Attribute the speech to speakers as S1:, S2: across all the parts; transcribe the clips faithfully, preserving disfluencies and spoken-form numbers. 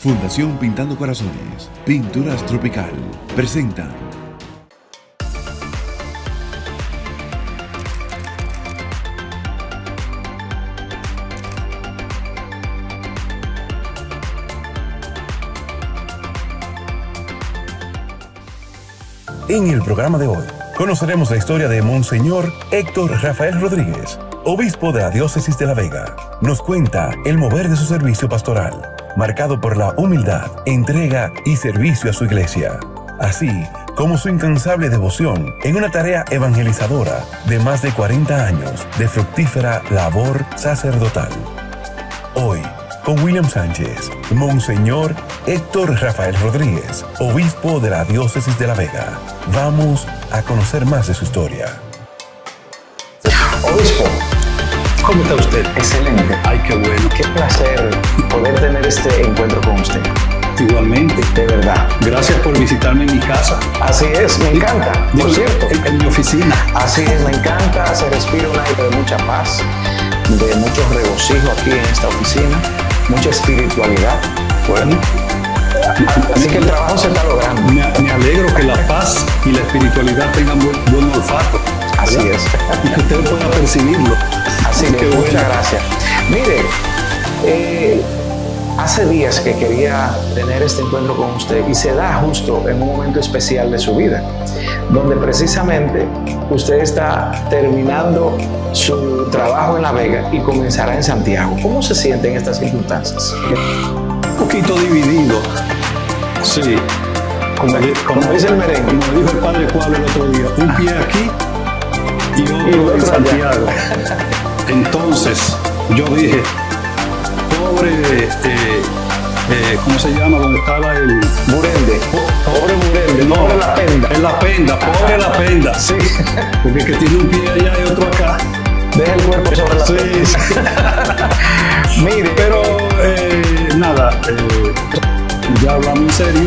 S1: Fundación Pintando Corazones, Pinturas Tropical, presenta En el programa de hoy, conoceremos la historia de Monseñor Héctor Rafael Rodríguez, obispo de la Diócesis de La Vega. Nos cuenta el mover de su servicio pastoral, marcado por la humildad, entrega y servicio a su iglesia, así como su incansable devoción en una tarea evangelizadora de más de cuarenta años de fructífera labor sacerdotal. Hoy, con William Sánchez, Monseñor Héctor Rafael Rodríguez, obispo de la Diócesis de La Vega. Vamos a conocer más de su historia.
S2: Obispo,
S3: ¿cómo está usted?
S2: Excelente.
S3: Ay, qué bueno.
S2: Qué placer poder tener este encuentro con usted.
S3: Igualmente.
S2: De verdad.
S3: Gracias por visitarme en mi casa.
S2: Así es, me encanta.
S3: Digo,
S2: por cierto.
S3: En, en mi oficina.
S2: Así es, me encanta. Se respira un aire de mucha paz, de mucho regocijo aquí en esta oficina, mucha espiritualidad.
S3: Bueno.
S2: Así que el trabajo se está logrando.
S3: Me, me alegro que la paz y la espiritualidad tengan buen, buen olfato.
S2: Así
S3: ¿verdad?
S2: es.
S3: Y que usted pueda percibirlo.
S2: Así que
S3: bueno.
S2: Muchas gracias. Mire, eh, hace días que quería tener este encuentro con usted y se da justo en un momento especial de su vida, donde precisamente usted está terminando su trabajo en La Vega y comenzará en Santiago. ¿Cómo se siente en estas circunstancias?
S3: Un poquito dividido. Sí.
S2: Como, como, como dice el merengue.
S3: Como dijo el padre Juan el otro día, un pie aquí y otro,
S2: y otro
S3: en Santiago. Entonces, yo dije, pobre, eh, eh, ¿cómo se llama? Donde estaba el...
S2: Burende. Pobre Burende.
S3: No,
S2: pobre La Penda.
S3: Es La Penda, pobre La Penda.
S2: Sí.
S3: Porque el que tiene un pie allá y otro acá.
S2: Deja el cuerpo sobre la
S3: sí,
S2: penda.
S3: Sí. Mire, pero eh, nada, eh, ya hablamos en serio.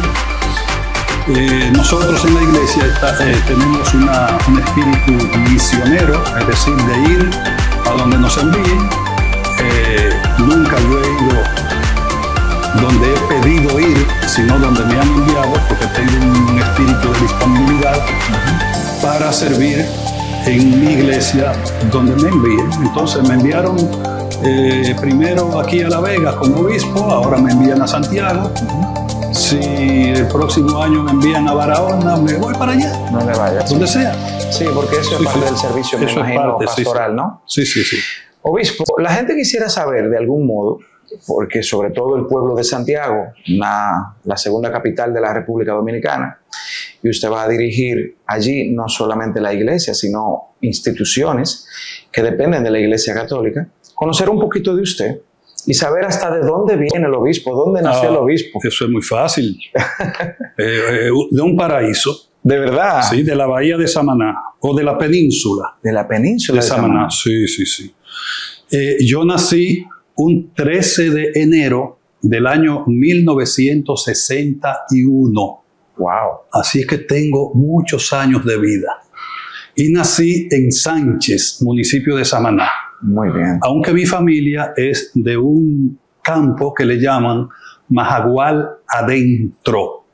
S3: Eh, nosotros en la iglesia está, eh, tenemos una, un espíritu misionero, es decir, de ir a donde nos envíen. Eh, nunca yo he ido donde he pedido ir, sino donde me han enviado, porque tengo un espíritu de disponibilidad uh-huh. para servir en mi iglesia donde me envíen. Entonces me enviaron eh, primero aquí a La Vega como obispo, ahora me envían a Santiago. Uh-huh. Si el próximo año me envían a Barahona, me voy para allá.
S2: No me vayas.
S3: Donde sea.
S2: Sí, porque eso
S3: sí,
S2: es parte
S3: sí.
S2: del servicio, me
S3: eso
S2: imagino,
S3: es parte,
S2: pastoral,
S3: sí, sí.
S2: ¿no?
S3: Sí, sí, sí.
S2: Obispo, la gente quisiera saber de algún modo, porque sobre todo el pueblo de Santiago, una, la segunda capital de la República Dominicana, y usted va a dirigir allí no solamente la iglesia, sino instituciones que dependen de la Iglesia Católica, conocer un poquito de usted y saber hasta de dónde viene el obispo, dónde nació ah, el obispo.
S3: Eso es muy fácil. eh, eh, de un paraíso.
S2: ¿De verdad?
S3: Sí, de la bahía de Samaná, o de la península.
S2: ¿De la península
S3: de,
S2: de
S3: Samaná?
S2: Samaná?
S3: Sí, sí, sí. Eh, yo nací un trece de enero del año mil novecientos sesenta y uno.
S2: Wow.
S3: Así es que tengo muchos años de vida. Y nací en Sánchez, municipio de Samaná.
S2: Muy bien.
S3: Aunque mi familia es de un campo que le llaman Majagual Adentro.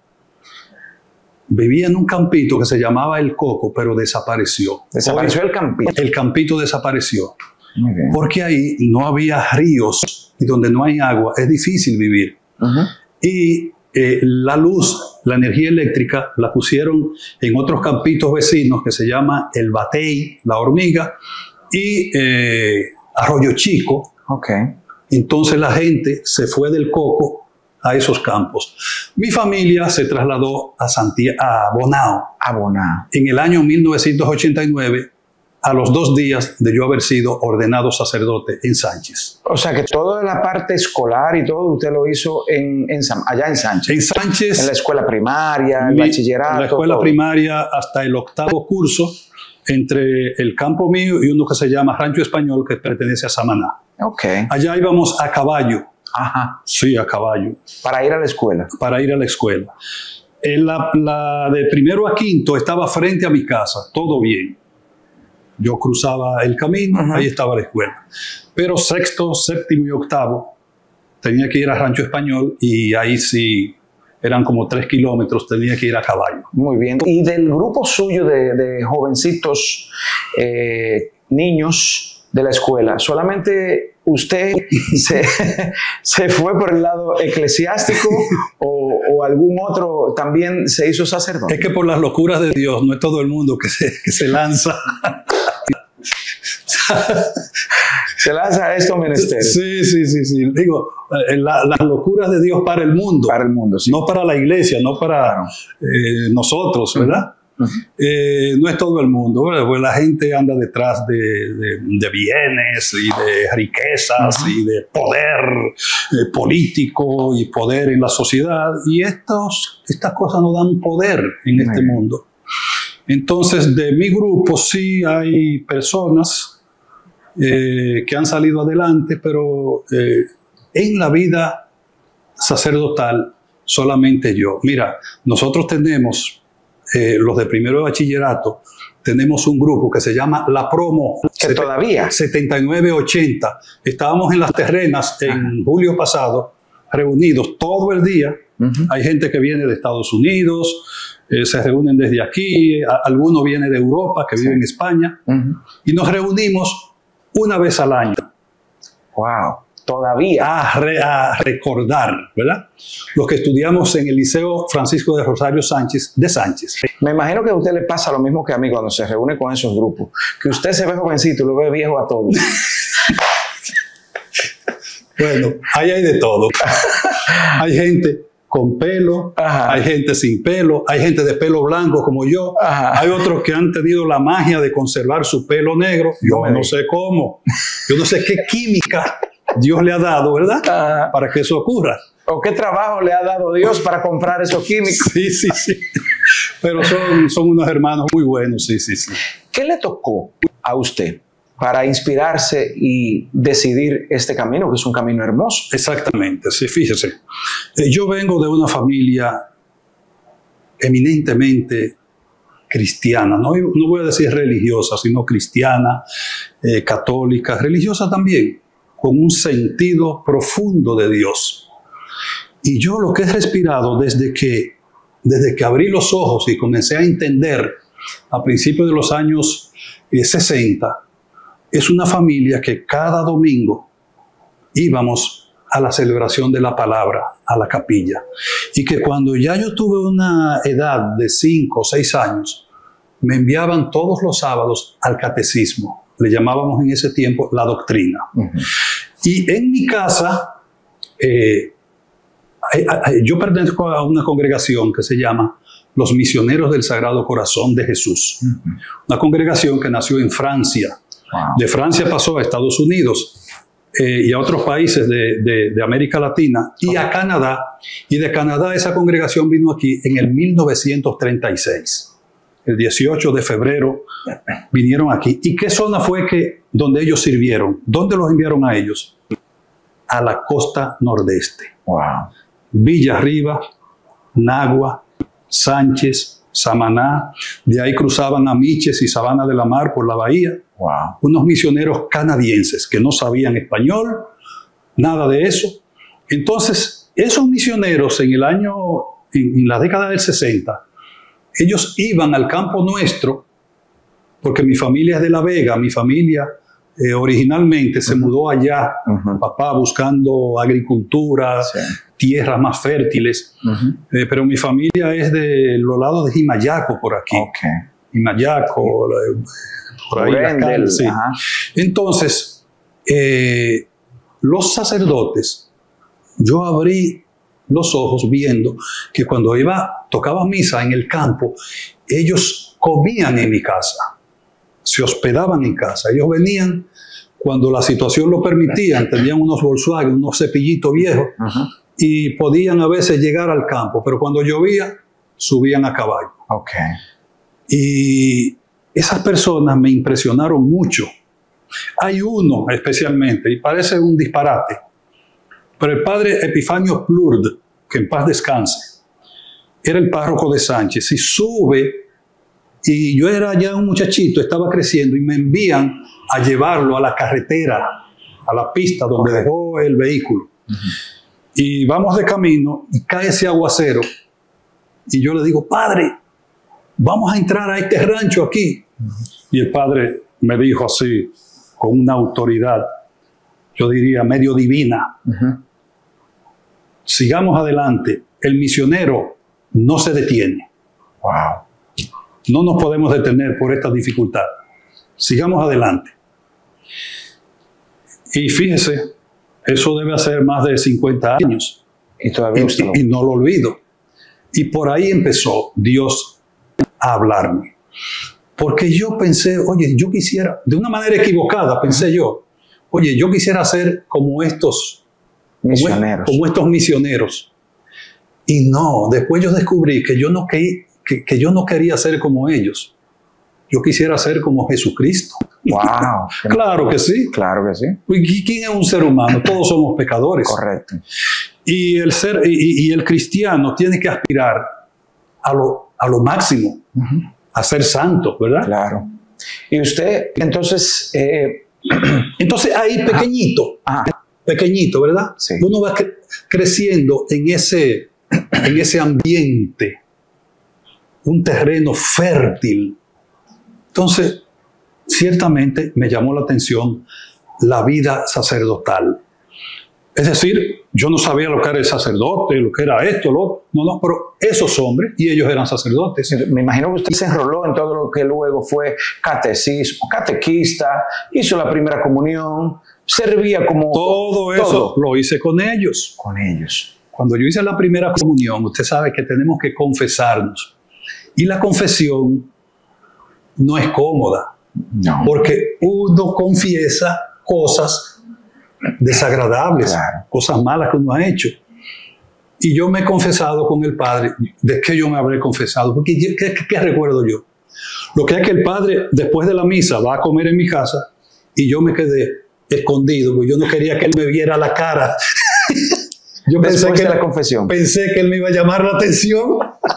S3: Vivía en un campito que se llamaba El Coco, pero desapareció.
S2: ¿Desapareció Hoy, el campito?
S3: El campito desapareció.
S2: Muy bien.
S3: Porque ahí no había ríos y donde no hay agua es difícil vivir. Uh-huh. Y eh, la luz, la energía eléctrica, la pusieron en otros campitos vecinos que se llama El Batey, La Hormiga, y eh, Arroyo Chico.
S2: Okay.
S3: Entonces la gente se fue del Coco a esos campos. Mi familia se trasladó a, Santiago, a Bonao.
S2: A Bonao.
S3: En el año mil novecientos ochenta y nueve, a los dos días de yo haber sido ordenado sacerdote en Sánchez.
S2: O sea que toda la parte escolar y todo usted lo hizo en, en, allá en Sánchez.
S3: En Sánchez.
S2: En la escuela primaria, el
S3: mi,
S2: bachillerato.
S3: En la escuela
S2: todo.
S3: primaria hasta el octavo curso, entre el campo mío y uno que se llama Rancho Español, que pertenece a Samaná.
S2: Okay.
S3: Allá íbamos a caballo.
S2: Ajá.
S3: Sí, a caballo.
S2: Para ir a la escuela.
S3: Para ir a la escuela. En la, la de primero a quinto estaba frente a mi casa, todo bien. Yo cruzaba el camino, uh-huh. ahí estaba la escuela. Pero sexto, séptimo y octavo tenía que ir a Rancho Español y ahí sí eran como tres kilómetros, tenía que ir a caballo.
S2: Muy bien. Y del grupo suyo de, de jovencitos, eh, niños de la escuela, ¿solamente usted se, se fue por el lado eclesiástico o, o algún otro también se hizo sacerdote?
S3: Es que por las locuras de Dios no es todo el mundo que se, que se lanza.
S2: Se lanza a estos menesteres.
S3: Sí, sí, sí, sí. Digo, la, las locuras de Dios para el mundo.
S2: Para el mundo, sí.
S3: No para la iglesia, no para eh, nosotros, ¿verdad? Uh-huh. eh, no es todo el mundo, ¿verdad? Pues la gente anda detrás de, de, de bienes y de riquezas uh-huh. y de poder eh, político y poder en la sociedad. Y estos, estas cosas no dan poder en uh-huh. este mundo. Entonces, de mi grupo sí hay personas Eh, que han salido adelante, pero eh, en la vida sacerdotal solamente yo. Mira, nosotros tenemos, eh, los de primero de bachillerato, tenemos un grupo que se llama La Promo.
S2: ¿Que todavía?
S3: setenta y nueve ochenta. Estábamos en Las Terrenas en Ajá. julio pasado, reunidos todo el día. Uh-huh. Hay gente que viene de Estados Unidos, eh, se reúnen desde aquí, a, alguno viene de Europa, que sí. vive en España, uh-huh. y nos reunimos una vez al año.
S2: Wow, todavía.
S3: A, re, a recordar, ¿verdad? Los que estudiamos en el Liceo Francisco de Rosario Sánchez de Sánchez.
S2: Me imagino que a usted le pasa lo mismo que a mí cuando se reúne con esos grupos, que usted se ve jovencito y lo ve viejo a todos.
S3: Bueno, ahí hay de todo. Hay gente con pelo, Ajá. hay gente sin pelo, hay gente de pelo blanco como yo, Ajá. hay otros que han tenido la magia de conservar su pelo negro. Yo no, no sé cómo, yo no sé qué química Dios le ha dado, ¿verdad? Ajá. Para que eso ocurra.
S2: ¿O qué trabajo le ha dado Dios para comprar esos químicos?
S3: Sí, sí, sí. Pero son, son unos hermanos muy buenos, sí, sí, sí.
S2: ¿Qué le tocó a usted para inspirarse y decidir este camino, que es un camino hermoso?
S3: Exactamente, sí, fíjese. Eh, yo vengo de una familia eminentemente cristiana, no, no voy a decir religiosa, sino cristiana, eh, católica, religiosa también, con un sentido profundo de Dios. Y yo lo que he respirado desde que, desde que abrí los ojos y comencé a entender a principios de los años eh, sesenta, es una familia que cada domingo íbamos a la celebración de la palabra, a la capilla. Y que cuando ya yo tuve una edad de cinco o seis años, me enviaban todos los sábados al catecismo. Le llamábamos en ese tiempo la doctrina. Uh-huh. Y en mi casa, eh, yo pertenezco a una congregación que se llama Los Misioneros del Sagrado Corazón de Jesús. Uh-huh. Una congregación que nació en Francia. Wow. De Francia pasó a Estados Unidos eh, y a otros países de, de, de América Latina y a Canadá. Y de Canadá esa congregación vino aquí en el mil novecientos treinta y seis. El dieciocho de febrero vinieron aquí. ¿Y qué zona fue que, donde ellos sirvieron? ¿Dónde los enviaron a ellos? A la costa nordeste. Wow. Villa Arriba, Nagua, Sánchez, Samaná. De ahí cruzaban a Miches y Sabana de la Mar por la bahía. Wow. Unos misioneros canadienses que no sabían español, nada de eso. Entonces, esos misioneros en el año, en, en la década del sesenta, ellos iban al campo nuestro, porque mi familia es de La Vega, mi familia eh, originalmente se uh-huh. mudó allá, uh-huh. papá buscando agricultura, sí. tierras más fértiles, uh-huh. eh, pero mi familia es de los lados de Jimayaco por aquí. Okay. Jimayaco, okay. por ahí la calle, sí. Entonces, eh, los sacerdotes, yo abrí los ojos viendo que cuando iba, tocaba misa en el campo, ellos comían en mi casa, se hospedaban en casa. Ellos venían cuando la situación lo permitía, tenían unos Volkswagen, unos cepillitos viejos, uh-huh. y podían a veces llegar al campo, pero cuando llovía, subían a caballo. Okay. Y esas personas me impresionaron mucho. Hay uno especialmente, y parece un disparate, pero el padre Epifanio Plurd, que en paz descanse, era el párroco de Sánchez, y sube, y yo era ya un muchachito, estaba creciendo, y me envían a llevarlo a la carretera, a la pista donde dejó el vehículo. Uh-huh. Y vamos de camino y cae ese aguacero. Y yo le digo, padre, vamos a entrar a este rancho aquí. Uh-huh. Y el padre me dijo así, con una autoridad, yo diría medio divina. Uh-huh. Sigamos adelante. El misionero no se detiene.
S2: Wow.
S3: No nos podemos detener por esta dificultad. Sigamos adelante. Y fíjese, eso debe hacer más de cincuenta años.
S2: Y todavía
S3: y, y no lo olvido. Y por ahí empezó Dios a hablarme. Porque yo pensé, oye, yo quisiera, de una manera equivocada, pensé yo, oye, yo quisiera ser como estos
S2: misioneros.
S3: Como, como estos misioneros. Y no, después yo descubrí que yo no, que, que, que yo no quería ser como ellos. Yo quisiera ser como Jesucristo.
S2: Wow.
S3: Claro que sí.
S2: Claro que sí.
S3: ¿Y quién es un ser humano? Todos somos pecadores.
S2: Correcto. Y
S3: el, ser, y, y el cristiano tiene que aspirar a lo, a lo máximo, uh-huh. a ser santo, ¿verdad?
S2: Claro. Y usted, entonces... Eh,
S3: entonces ahí pequeñito,
S2: ah, ah.
S3: pequeñito, ¿verdad?
S2: Sí.
S3: Uno va cre- creciendo en ese, en ese ambiente, un terreno fértil. Entonces, ciertamente me llamó la atención la vida sacerdotal. Es decir, yo no sabía lo que era el sacerdote, lo que era esto, lo otro. No, no, pero esos hombres, y ellos eran sacerdotes.
S2: Me imagino que usted se enroló en todo lo que luego fue catecismo, catequista, hizo la primera comunión, servía como...
S3: Todo eso todo. Lo hice con ellos.
S2: Con ellos.
S3: Cuando yo hice la primera comunión, usted sabe que tenemos que confesarnos. Y la confesión no es cómoda.
S2: No.
S3: Porque uno confiesa cosas desagradables, claro. cosas malas que uno ha hecho. Y yo me he confesado con el Padre. ¿De qué yo me habré confesado? Porque ¿qué, qué, qué recuerdo yo? Lo que es que el Padre, después de la misa, va a comer en mi casa y yo me quedé escondido, porque yo no quería que él me viera la cara. Yo pensé
S2: después
S3: que,
S2: de la confesión.
S3: Pensé que él me iba a llamar la atención.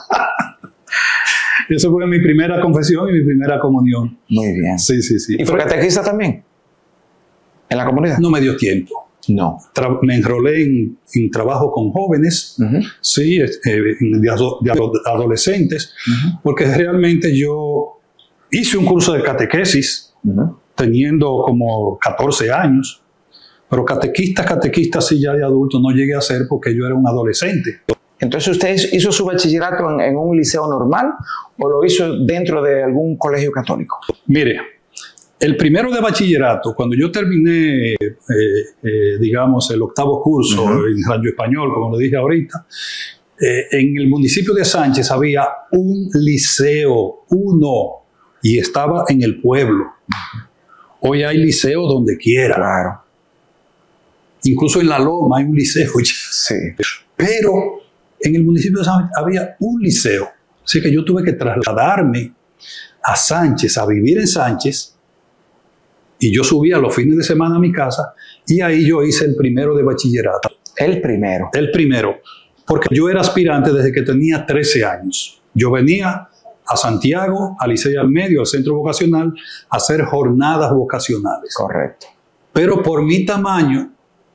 S3: Eso fue mi primera confesión y mi primera comunión.
S2: Muy bien.
S3: Sí, sí, sí.
S2: ¿Y fue catequista también? ¿En la comunidad?
S3: No me dio tiempo.
S2: No.
S3: Tra- me enrolé en, en trabajo con jóvenes, uh-huh. sí, eh, de, ado- de adolescentes, uh-huh. porque realmente yo hice un curso de catequesis, uh-huh. teniendo como catorce años, pero catequista, catequista, sí, ya de adulto no llegué a ser porque yo era un adolescente.
S2: Entonces, ¿usted hizo su bachillerato en, en un liceo normal o lo hizo dentro de algún colegio católico?
S3: Mire, el primero de bachillerato, cuando yo terminé, eh, eh, digamos, el octavo curso uh-huh. en Rancho Español, como lo dije ahorita, eh, en el municipio de Sánchez había un liceo, uno, y estaba en el pueblo. Uh-huh. Hoy hay liceo donde quiera.
S2: Claro.
S3: Incluso en La Loma hay un liceo ya.
S2: Sí.
S3: Pero en el municipio de Sánchez había un liceo. Así que yo tuve que trasladarme a Sánchez, a vivir en Sánchez. Y yo subía los fines de semana a mi casa y ahí yo hice el primero de bachillerato.
S2: ¿El primero?
S3: El primero. Porque yo era aspirante desde que tenía trece años. Yo venía a Santiago, al Licey al Medio, al centro vocacional, a hacer jornadas vocacionales.
S2: Correcto.
S3: Pero por mi tamaño,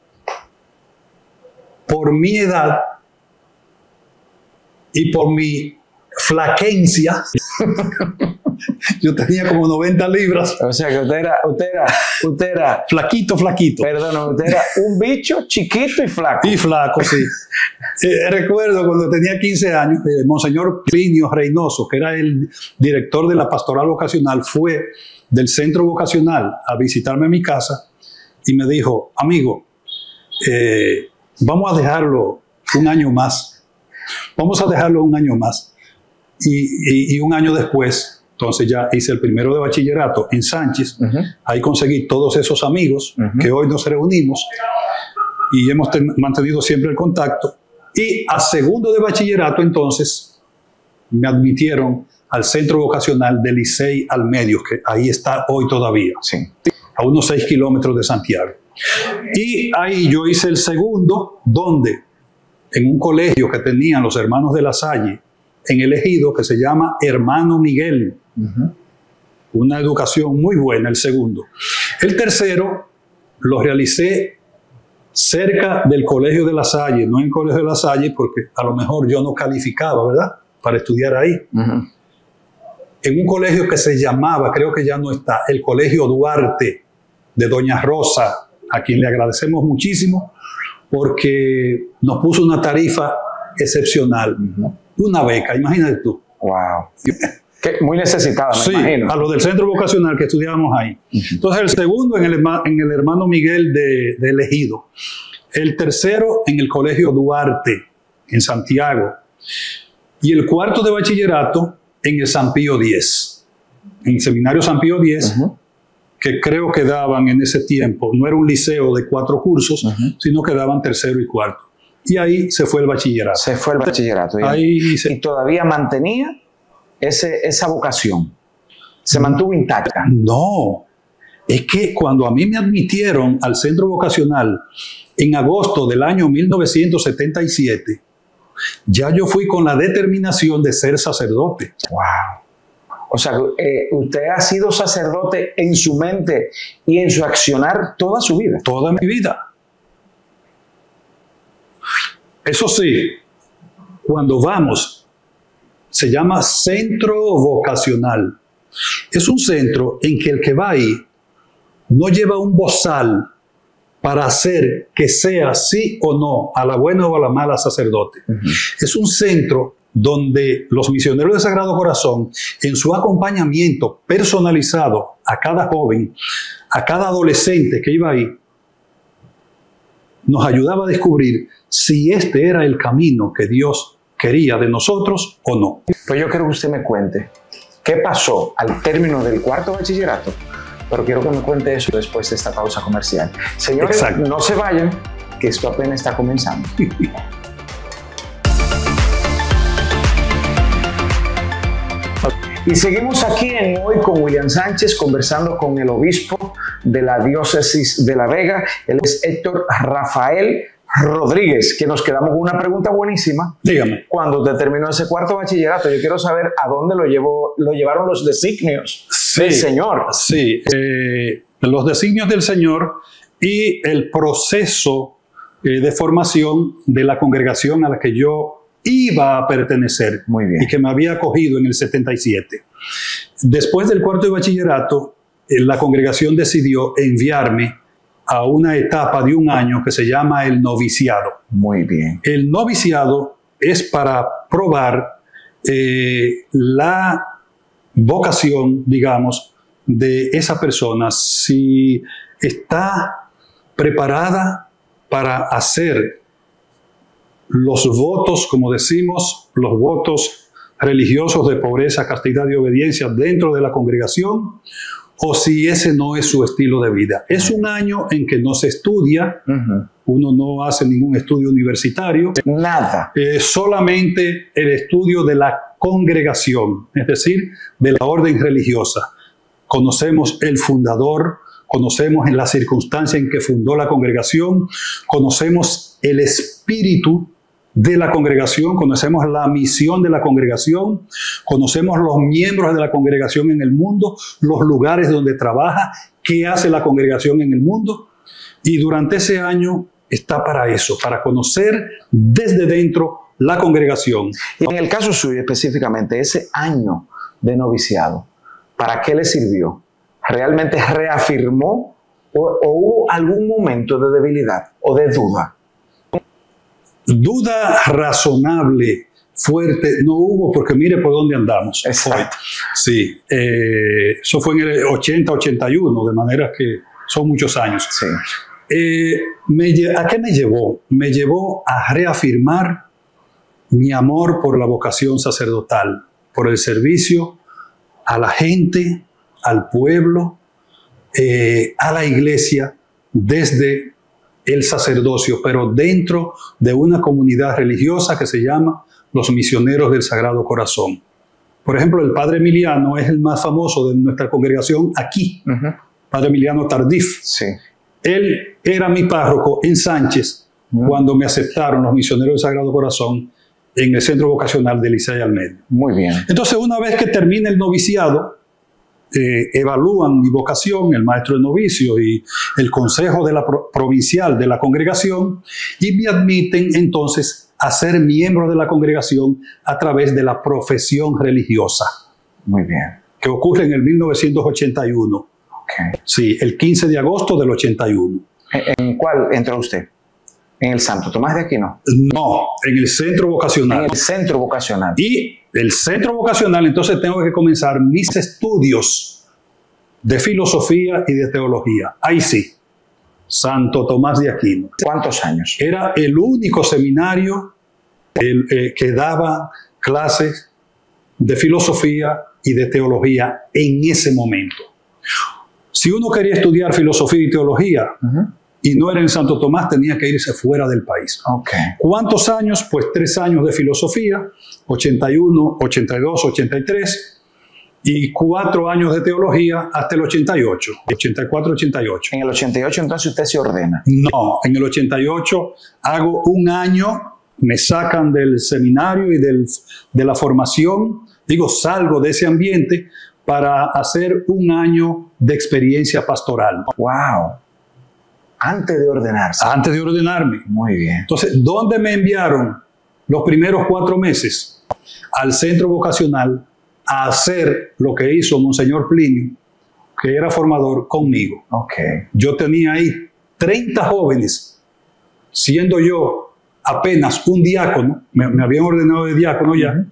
S3: por mi edad y por mi flaquencia, yo tenía como noventa libras.
S2: O sea que usted era, usted era, usted era
S3: flaquito, flaquito.
S2: Perdón, usted era un bicho chiquito y flaco.
S3: Y flaco, sí. eh, recuerdo cuando tenía quince años, eh, Monseñor Plinio Reynoso, que era el director de la pastoral vocacional, fue del centro vocacional a visitarme a mi casa y me dijo, amigo, eh, vamos a dejarlo un año más. Vamos a dejarlo un año más. Y, y, y un año después, entonces ya hice el primero de bachillerato en Sánchez. Uh-huh. Ahí conseguí todos esos amigos uh-huh. que hoy nos reunimos y hemos ten, mantenido siempre el contacto. Y a segundo de bachillerato, entonces, me admitieron al centro vocacional del Licey al Medio, que ahí está hoy todavía,
S2: sí.
S3: a unos seis kilómetros de Santiago. Y ahí yo hice el segundo, donde en un colegio que tenían los hermanos de La Salle, en el ejido, que se llama Hermano Miguel. Uh-huh. Una educación muy buena, el segundo. El tercero lo realicé cerca del Colegio de La Salle, no en el Colegio de La Salle, porque a lo mejor yo no calificaba, ¿verdad?, para estudiar ahí. Uh-huh. En un colegio que se llamaba, creo que ya no está, el Colegio Duarte de Doña Rosa, a quien le agradecemos muchísimo, porque nos puso una tarifa excepcional, uh-huh. una beca, imagínate tú.
S2: Wow. Que muy necesitada, me
S3: sí,
S2: imagino.
S3: A lo del centro vocacional que estudiábamos ahí. Uh-huh. Entonces, el segundo en el, en el hermano Miguel de, de Elegido. El tercero en el Colegio Duarte, en Santiago. Y el cuarto de bachillerato en el San Pío X. En el Seminario San Pío X, uh-huh. que creo que daban en ese tiempo, no era un liceo de cuatro cursos, uh-huh. sino que daban tercero y cuarto. Y ahí se fue el bachillerato.
S2: Se fue el bachillerato. Y,
S3: ahí se,
S2: y todavía mantenía ese, esa vocación. Se mantuvo intacta.
S3: No, es que cuando a mí me admitieron al centro vocacional en agosto del año mil novecientos setenta y siete, ya yo fui con la determinación de ser sacerdote.
S2: Wow. O sea, eh, usted ha sido sacerdote en su mente y en su accionar toda su vida.
S3: Toda mi vida. Eso sí, cuando vamos, se llama centro vocacional. Es un centro en que el que va ahí no lleva un bozal para hacer que sea sí o no, a la buena o a la mala sacerdote. Uh-huh. Es un centro donde los misioneros del Sagrado Corazón, en su acompañamiento personalizado a cada joven, a cada adolescente que iba ahí, nos ayudaba a descubrir si este era el camino que Dios quería de nosotros o no.
S2: Pues yo quiero que usted me cuente qué pasó al término del cuarto bachillerato, pero quiero que me cuente eso después de esta pausa comercial. Señores, exacto, no se vayan, que esto apenas está comenzando. Y seguimos aquí en Hoy con William Sánchez, conversando con el obispo de la diócesis de La Vega. Él es Héctor Rafael Rodríguez, que nos quedamos con una pregunta buenísima.
S3: Dígame.
S2: Cuando te terminó ese cuarto bachillerato, yo quiero saber a dónde lo, llevó, lo llevaron los designios sí, del Señor.
S3: Sí, eh, los designios del Señor y el proceso eh, de formación de la congregación a la que yo iba a pertenecer.
S2: Muy bien.
S3: Y que me había acogido en el setenta y siete. Después del cuarto de bachillerato, eh, la congregación decidió enviarme a una etapa de un año que se llama el noviciado.
S2: Muy bien.
S3: El noviciado es para probar eh, la vocación, digamos, de esa persona, si está preparada para hacer los votos, como decimos, los votos religiosos de pobreza, castidad y obediencia dentro de la congregación, o si ese no es su estilo de vida. Es un año en que no se estudia, uh-huh. uno no hace ningún estudio universitario.
S2: Nada.
S3: Eh, solamente el estudio de la congregación, es decir, de la orden religiosa. Conocemos el fundador, conocemos en la circunstancia en que fundó la congregación, conocemos el espíritu de la congregación, conocemos la misión de la congregación, conocemos los miembros de la congregación en el mundo, los lugares donde trabaja, qué hace la congregación en el mundo. Y durante ese año está para eso, para conocer desde dentro la congregación.
S2: Y en el caso suyo específicamente, ese año de noviciado, ¿para qué le sirvió? ¿Realmente reafirmó o, o hubo algún momento de debilidad o de duda?
S3: Duda razonable, fuerte, no hubo, porque mire por dónde andamos.
S2: Exacto.
S3: Sí, eh, eso fue en el ochenta, ochenta y uno, de manera que son muchos años.
S2: Sí.
S3: Eh, me, ¿A qué me llevó? Me llevó a reafirmar mi amor por la vocación sacerdotal, por el servicio a la gente, al pueblo, eh, a la iglesia, desde el sacerdocio, pero dentro de una comunidad religiosa que se llama los Misioneros del Sagrado Corazón. Por ejemplo, el Padre Emiliano es el más famoso de nuestra congregación aquí, uh-huh. Padre Emiliano Tardif.
S2: Sí.
S3: Él era mi párroco en Sánchez uh-huh. cuando me aceptaron los Misioneros del Sagrado Corazón en el centro vocacional de Licey Almeida.
S2: Muy bien.
S3: Entonces, una vez que termina el noviciado, eh, evalúan mi vocación, el maestro de novicio y el consejo de la pro provincial de la congregación, y me admiten entonces a ser miembro de la congregación a través de la profesión religiosa.
S2: Muy bien.
S3: Que ocurre en el mil novecientos ochenta y uno.
S2: Okay.
S3: Sí, el quince de agosto del ochenta y uno.
S2: ¿En cuál entró usted? ¿En el Santo Tomás de Aquino?
S3: No, en el centro vocacional.
S2: En el centro vocacional.
S3: Y el centro vocacional, entonces tengo que comenzar mis estudios de filosofía y de teología. Ahí sí, Santo Tomás de Aquino.
S2: ¿Cuántos años?
S3: Era el único seminario el, eh, que daba clases de filosofía y de teología en ese momento. Si uno quería estudiar filosofía y teología, uh-huh, y no era en Santo Tomás, tenía que irse fuera del país.
S2: Okay.
S3: ¿Cuántos años? Pues tres años de filosofía, ochenta y uno, ochenta y dos, ochenta y tres, y cuatro años de teología hasta el ochenta y ocho, ochenta y cuatro, ochenta y ocho.
S2: En el ochenta y ocho entonces usted se ordena.
S3: No, en el ochenta y ocho hago un año, me sacan del seminario y del, de la formación, digo, salgo de ese ambiente para hacer un año de experiencia pastoral.
S2: ¡Wow! Antes de ordenarse.
S3: Antes de ordenarme.
S2: Muy bien.
S3: Entonces, ¿dónde me enviaron los primeros cuatro meses? Al centro vocacional a hacer lo que hizo Monseñor Plinio, que era formador conmigo.
S2: Okay.
S3: Yo tenía ahí treinta jóvenes, siendo yo apenas un diácono, me, me habían ordenado de diácono ya, uh-huh,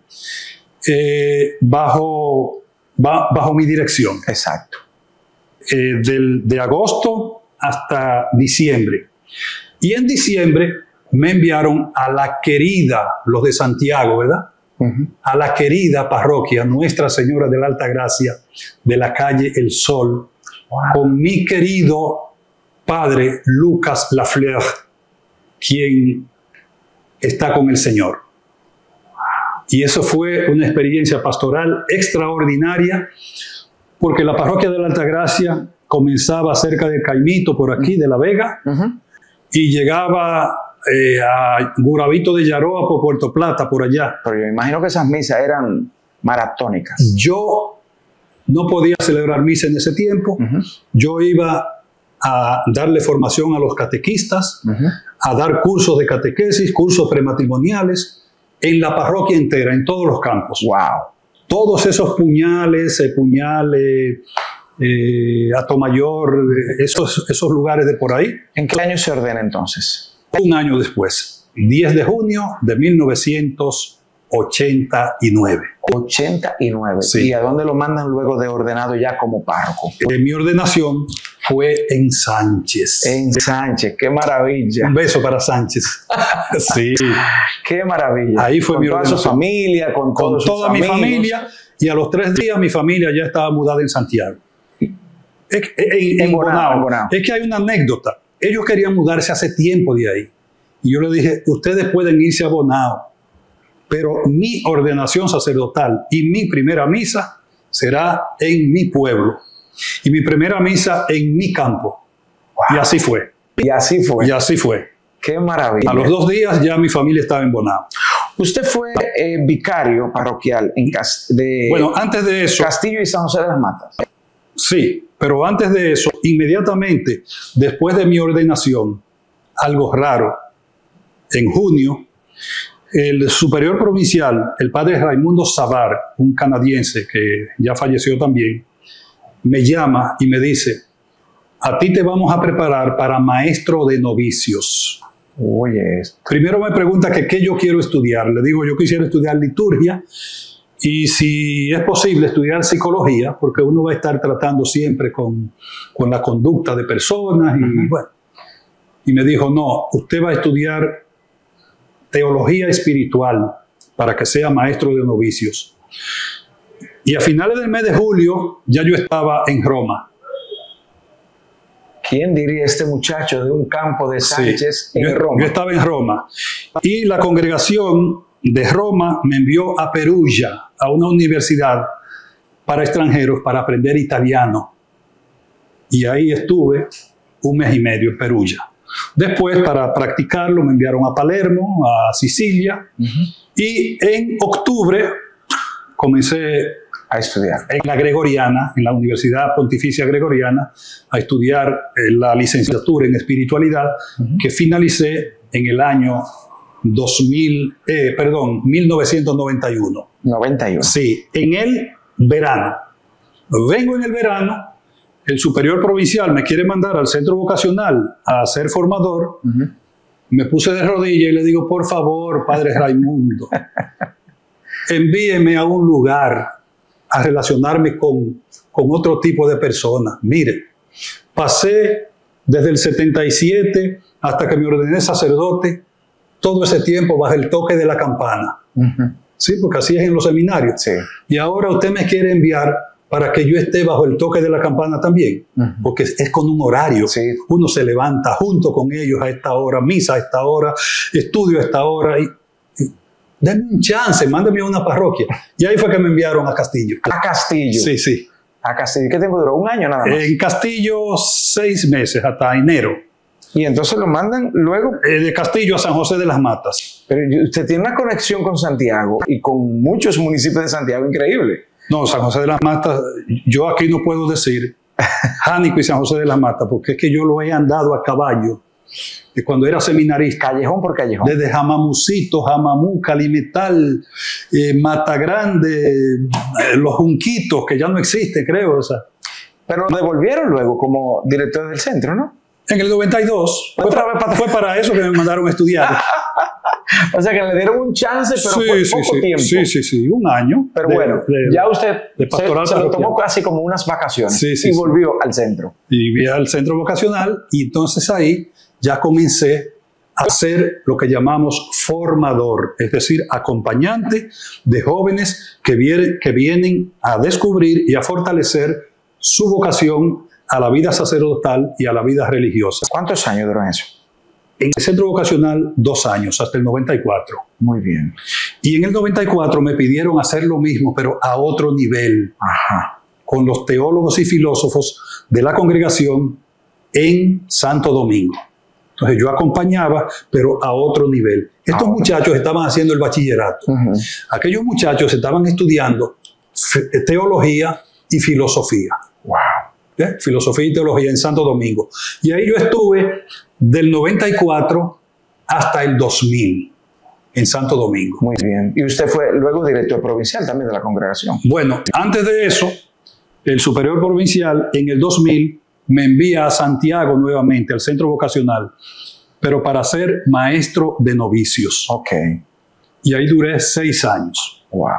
S3: eh, bajo, ba, bajo mi dirección.
S2: Exacto.
S3: Eh, del, de agosto hasta diciembre. Y en diciembre me enviaron a la querida, los de Santiago, ¿verdad? Uh-huh. A la querida parroquia Nuestra Señora de la Alta Gracia de la calle El Sol, wow, con mi querido padre Lucas Lafleur, quien está con el Señor. Y eso fue una experiencia pastoral extraordinaria, porque la parroquia de la Alta Gracia comenzaba cerca de Caimito, por aquí, de La Vega, uh-huh, y llegaba eh, a Guravito de Yaroa, por Puerto Plata, por allá.
S2: Pero yo imagino que esas misas eran maratónicas.
S3: Yo no podía celebrar misa en ese tiempo. Uh-huh. Yo iba a darle formación a los catequistas, uh-huh, a dar cursos de catequesis, cursos prematrimoniales, en la parroquia entera, en todos los campos.
S2: ¡Wow! Todos
S3: esos puñales, eh, puñales... Eh, Atomayor, esos, esos lugares de por ahí.
S2: ¿En qué año se ordena entonces?
S3: Un año después, diez de junio de mil novecientos ochenta y nueve.
S2: ochenta y nueve.
S3: Sí.
S2: ¿Y a dónde lo mandan luego de ordenado ya como párroco?
S3: Eh, mi ordenación fue en Sánchez.
S2: En Sánchez, qué maravilla.
S3: Un beso para Sánchez. Sí.
S2: Qué maravilla.
S3: Ahí fue
S2: con
S3: mi
S2: toda
S3: ordenación.
S2: Su familia, con,
S3: con toda mi familia. Y a los tres días mi familia ya estaba mudada en Santiago. Es, en, en, en Bonao. Bonao. Es que hay una anécdota. Ellos querían mudarse hace tiempo de ahí. Y yo les dije, ustedes pueden irse a Bonao, pero mi ordenación sacerdotal y mi primera misa será en mi pueblo. Y mi primera misa en mi campo. Wow. Y así fue.
S2: Y así fue.
S3: Y así fue.
S2: Qué maravilla.
S3: A los dos días ya mi familia estaba en Bonao.
S2: Usted fue eh, vicario parroquial en Cast de
S3: bueno, antes de eso,
S2: Castillo y San José de las Matas.
S3: Sí, pero antes de eso, inmediatamente después de mi ordenación, algo raro, en junio, el superior provincial, el padre Raimundo Savar, un canadiense que ya falleció también, me llama y me dice, a ti te vamos a preparar para maestro de novicios.
S2: Oye,
S3: primero me pregunta que qué yo quiero estudiar. Le digo, yo quisiera estudiar liturgia y si es posible estudiar psicología, porque uno va a estar tratando siempre con, con la conducta de personas. Y, uh-huh, bueno, y me dijo, no, usted va a estudiar teología espiritual para que sea maestro de novicios. Y a finales del mes de julio ya yo estaba en Roma.
S2: ¿Quién diría este muchacho de un campo de Sánchez
S3: sí,
S2: en
S3: yo,
S2: Roma?
S3: Yo estaba en Roma. Y la congregación de Roma me envió a Perugia, a una universidad para extranjeros, para aprender italiano. Y ahí estuve un mes y medio en Perugia. Después, para practicarlo, me enviaron a Palermo, a Sicilia. Uh-huh. Y en octubre comencé
S2: A estudiar.
S3: En la Gregoriana, en la Universidad Pontificia Gregoriana, a estudiar eh, la licenciatura en espiritualidad, uh-huh. que finalicé en el año dos mil, eh, perdón, mil novecientos noventa y uno.
S2: noventa y uno.
S3: Sí, en el verano. Vengo en el verano, el superior provincial me quiere mandar al centro vocacional a ser formador. Uh-huh. Me puse de rodillas y le digo, por favor, padre Raimundo, envíeme a un lugar a relacionarme con, con otro tipo de personas. Mire, pasé desde el setenta y siete hasta que me ordené sacerdote, todo ese tiempo bajo el toque de la campana. Uh-huh. Sí, porque así es en los seminarios.
S2: Sí.
S3: Y ahora usted me quiere enviar para que yo esté bajo el toque de la campana también, uh-huh. porque es con un horario.
S2: Sí.
S3: Uno se levanta junto con ellos a esta hora, misa a esta hora, estudio a esta hora, y, y denme un chance, mándeme a una parroquia. Y ahí fue que me enviaron a Castillo.
S2: ¿A Castillo?
S3: Sí, sí.
S2: ¿A Castillo? ¿Qué tiempo duró? ¿Un año nada más?
S3: En Castillo, seis meses, hasta enero.
S2: Y entonces lo mandan luego...
S3: Eh, de Castillo a San José de las Matas.
S2: Pero usted tiene una conexión con Santiago y con muchos municipios de Santiago increíble.
S3: No, San José de las Matas, yo aquí no puedo decir Jánico y San José de las Matas, porque es que yo lo he andado a caballo de cuando era seminarista.
S2: Callejón por callejón.
S3: Desde Jamamucito, Jamamú, Calimetal, eh, Mata Grande, eh, Los Junquitos, que ya no existe, creo. O sea.
S2: Pero lo devolvieron luego como director del centro, ¿no?
S3: En el noventa y dos. Fue para, fue para eso que me mandaron a estudiar.
S2: O sea que le dieron un chance, pero
S3: sí,
S2: fue
S3: sí,
S2: poco
S3: sí,
S2: tiempo.
S3: Sí, sí, sí, un año.
S2: Pero
S3: de,
S2: bueno,
S3: de,
S2: ya usted
S3: de
S2: se, se lo tomó casi como unas vacaciones
S3: sí, sí,
S2: y
S3: sí.
S2: volvió al centro.
S3: Y vi al centro vocacional y entonces ahí ya comencé a ser lo que llamamos formador, es decir, acompañante de jóvenes que vienen, que vienen a descubrir y a fortalecer su vocación a la vida sacerdotal y a la vida religiosa.
S2: ¿Cuántos años duró eso?
S3: En el centro vocacional, dos años, hasta el noventa y cuatro.
S2: Muy bien.
S3: Y en el noventa y cuatro me pidieron hacer lo mismo, pero a otro nivel.
S2: Ajá.
S3: Con los teólogos y filósofos de la congregación en Santo Domingo. Entonces yo acompañaba, pero a otro nivel. Estos Ahora. muchachos estaban haciendo el bachillerato. Uh-huh. Aquellos muchachos estaban estudiando teología y filosofía.
S2: Wow.
S3: ¿Eh? Filosofía y teología en Santo Domingo. Y ahí yo estuve del noventa y cuatro hasta el dos mil en Santo Domingo.
S2: Muy bien. Y usted fue luego director provincial también de la congregación.
S3: Bueno, antes de eso, el superior provincial en el dos mil me envía a Santiago nuevamente, al centro vocacional, pero para ser maestro de novicios.
S2: Ok.
S3: Y ahí duré seis años.
S2: Wow.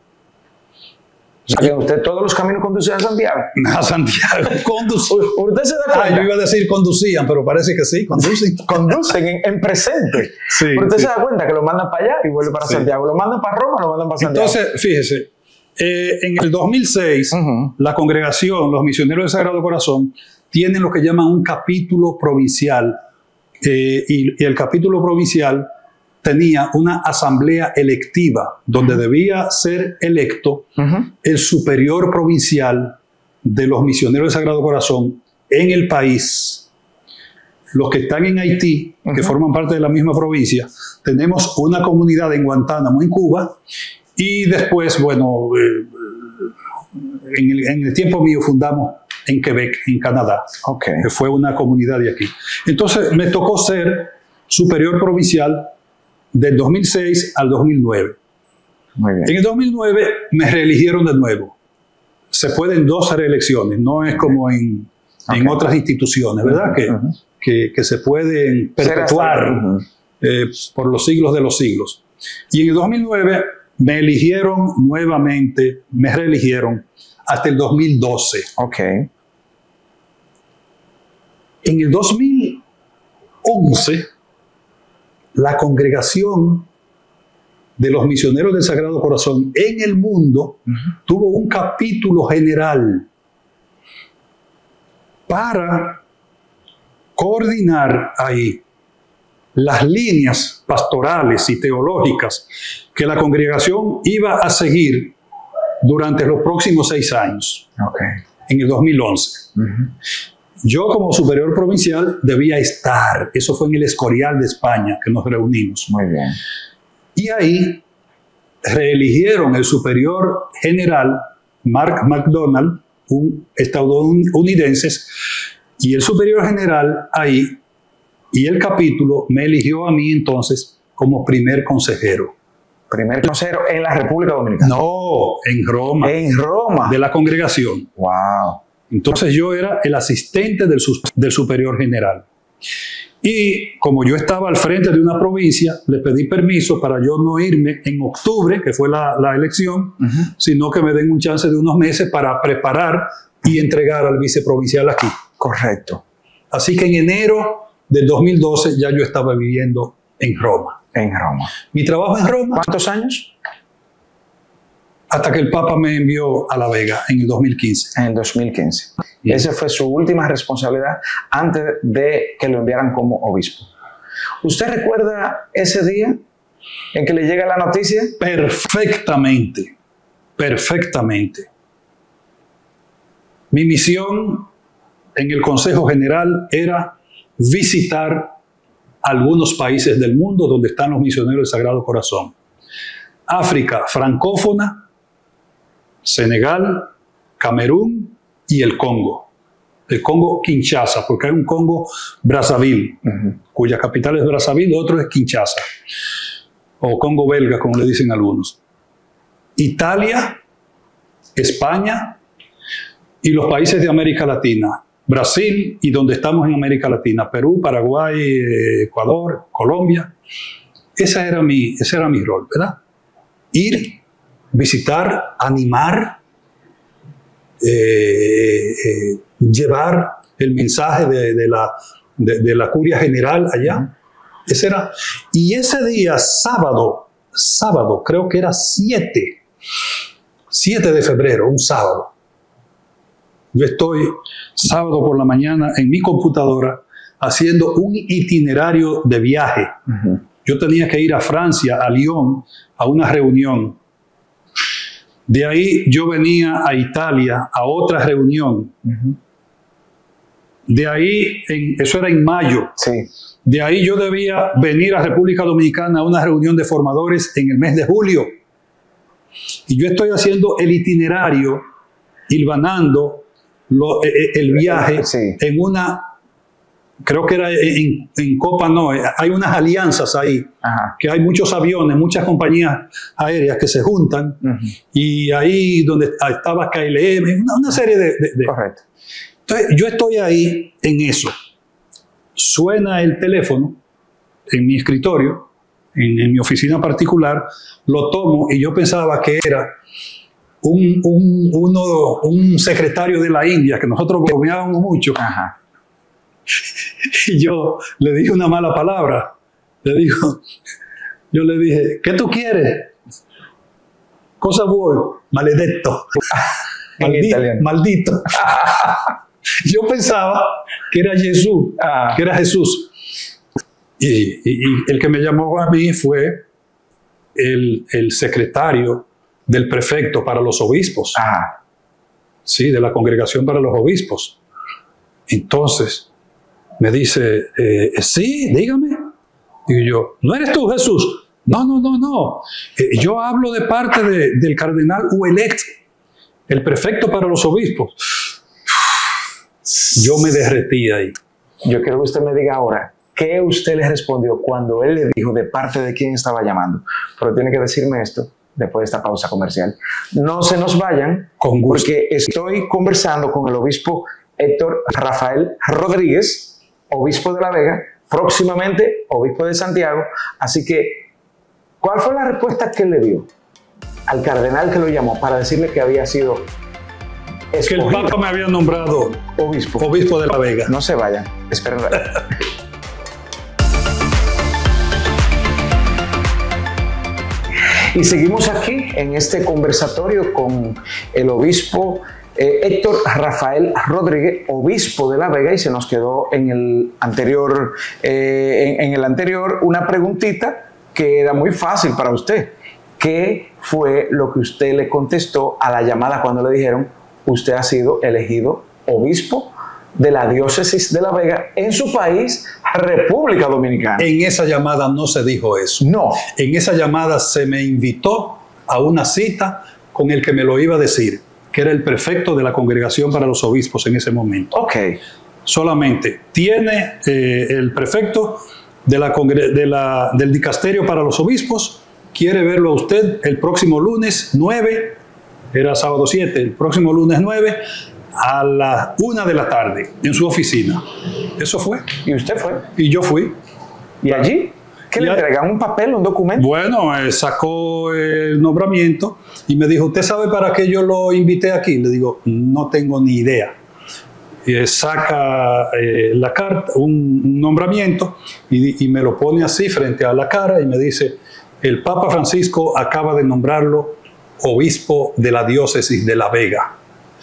S2: O sea, que usted todos los caminos conducían a Santiago.
S3: A Santiago. Conducían.
S2: ¿Usted se da cuenta?
S3: Ah, yo iba a decir conducían, pero parece que sí, conducen.
S2: Conducen en, en presente.
S3: Sí,
S2: pero usted
S3: sí.
S2: se da cuenta que lo mandan para allá y vuelve para sí. Santiago. Lo mandan para Roma, lo mandan para Santiago.
S3: Entonces, fíjese, eh, en el dos mil seis, uh-huh. la congregación, los misioneros del Sagrado Corazón, tienen lo que llaman un capítulo provincial. Eh, y, y el capítulo provincial tenía una asamblea electiva donde uh-huh. debía ser electo uh-huh. el superior provincial de los misioneros del Sagrado Corazón en el país. Los que están en Haití, uh-huh. que forman parte de la misma provincia, tenemos una comunidad en Guantánamo, en Cuba, y después, bueno, eh, en, el, en el tiempo mío fundamos en Quebec, en Canadá,
S2: okay.
S3: que fue una comunidad de aquí. Entonces me tocó ser superior provincial del dos mil seis al dos mil nueve.
S2: Muy bien.
S3: En el dos mil nueve me reeligieron de nuevo. Se pueden dos reelecciones, no es como en, okay. en otras instituciones, ¿verdad? Uh-huh. que, uh-huh. que, que se pueden perpetuar uh-huh. eh, por los siglos de los siglos. Y en el dos mil nueve me eligieron nuevamente, me reeligieron hasta el dos mil doce.
S2: Ok.
S3: En el dos mil once, la congregación de los misioneros del Sagrado Corazón en el mundo uh-huh. tuvo un capítulo general para coordinar ahí las líneas pastorales y teológicas que la congregación iba a seguir durante los próximos seis años,
S2: okay.
S3: en el dos mil once. Uh-huh. Yo como superior provincial debía estar, eso fue en el Escorial de España que nos reunimos.
S2: Muy bien.
S3: Y ahí reeligieron el superior general Mark McDonald, un estadounidense, y el superior general ahí, y el capítulo me eligió a mí entonces como primer consejero.
S2: Primer consejero en la República Dominicana.
S3: No, en Roma.
S2: En Roma.
S3: De la congregación.
S2: Wow.
S3: Entonces yo era el asistente del, del superior general. Y como yo estaba al frente de una provincia, le pedí permiso para yo no irme en octubre, que fue la, la elección, uh-huh. sino que me den un chance de unos meses para preparar y entregar al viceprovincial aquí.
S2: Correcto.
S3: Así que en enero del dos mil doce ya yo estaba viviendo en Roma.
S2: En Roma.
S3: Mi trabajo en Roma.
S2: ¿Cuántos años?
S3: Hasta que el Papa me envió a La Vega en el dos mil quince.
S2: En el dos mil quince. Y esa fue su última responsabilidad antes de que lo enviaran como obispo. ¿Usted recuerda ese día en que le llega la noticia?
S3: Perfectamente, perfectamente. Mi misión en el Consejo General era visitar algunos países del mundo donde están los misioneros del Sagrado Corazón. África francófona, Senegal, Camerún y el Congo. El Congo Kinshasa, porque hay un Congo Brazzaville, uh-huh. cuya capital es Brazzaville, otro es Kinshasa, o Congo belga, como le dicen algunos. Italia, España y los países de América Latina. Brasil y donde estamos en América Latina, Perú, Paraguay, Ecuador, Colombia. Ese era mi, ese era mi rol, ¿verdad? Ir, visitar, animar, eh, eh, llevar el mensaje de, de, la, de, de la curia general allá. Ese era. Y ese día, sábado, sábado, creo que era siete, siete de febrero, un sábado. Yo estoy sábado por la mañana en mi computadora haciendo un itinerario de viaje. Uh-huh. Yo tenía que ir a Francia, a Lyon, a una reunión. De ahí yo venía a Italia a otra reunión. Uh-huh. De ahí, en, eso era en mayo.
S2: Sí.
S3: De ahí yo debía venir a República Dominicana a una reunión de formadores en el mes de julio. Y yo estoy haciendo el itinerario, hilvanando Lo, el viaje sí. en una, creo que era en, en Copa, no, hay unas alianzas ahí, Ajá. que hay muchos aviones, muchas compañías aéreas que se juntan, uh-huh. y ahí donde estaba K L M, una, una serie de, de, de...
S2: Correcto.
S3: Entonces yo estoy ahí en eso, suena el teléfono en mi escritorio, en, en mi oficina particular, lo tomo y yo pensaba que era Un, un, uno, un secretario de la India, que nosotros bromeábamos mucho.
S2: Ajá.
S3: Y yo le dije una mala palabra. Le digo, yo le dije, ¿qué tú quieres? Cosa vuoi? Maledetto. Maldi maldito. Yo pensaba que era Jesús, ah. que era Jesús. Y, y, y el que me llamó a mí fue el, el secretario del prefecto para los obispos.
S2: Ajá.
S3: Sí, de la congregación para los obispos. Entonces, me dice, eh, sí, dígame. Digo yo, ¿no eres tú, Jesús? No, no, no, no. Eh, yo hablo de parte de, del cardenal Ouellet, el prefecto para los obispos. Yo me derretí ahí.
S2: Yo quiero que usted me diga ahora, ¿qué usted le respondió cuando él le dijo de parte de quién estaba llamando? Pero tiene que decirme esto después de esta pausa comercial. No se nos vayan,
S3: con gusto,
S2: porque estoy conversando con el obispo Héctor Rafael Rodríguez, obispo de La Vega, próximamente obispo de Santiago. Así que, ¿cuál fue la respuesta que él le dio al cardenal que lo llamó para decirle que había sido escogido?
S3: Que el Papa me había nombrado
S2: obispo,
S3: obispo de La Vega.
S2: No se vayan, esperen. Y seguimos aquí en este conversatorio con el obispo eh, Héctor Rafael Rodríguez, obispo de La Vega, y se nos quedó en el anterior, eh, en, en el anterior una preguntita que era muy fácil para usted. ¿Qué fue lo que usted le contestó a la llamada cuando le dijeron usted ha sido elegido obispo de la diócesis de La Vega en su país, República Dominicana?
S3: En esa llamada no se dijo eso.
S2: No.
S3: En esa llamada se me invitó a una cita con el que me lo iba a decir. que era el prefecto de la Congregación para los Obispos en ese momento.
S2: Ok.
S3: Solamente tiene eh, el prefecto de la, de la, del dicasterio para los obispos, quiere verlo a usted el próximo lunes nueve, era sábado siete, el próximo lunes nueve a las una de la tarde en su oficina. Eso fue.
S2: ¿Y usted fue?
S3: Y yo fui.
S2: ¿Y allí? ¿Qué le entregan? ¿Un papel, un documento?
S3: Bueno, eh, sacó el nombramiento y me dijo, ¿usted sabe para qué yo lo invité aquí? Le digo, no tengo ni idea. Eh, saca eh, la carta, un, un nombramiento y, y me lo pone así frente a la cara y me dice, el Papa Francisco acaba de nombrarlo obispo de la diócesis de La Vega.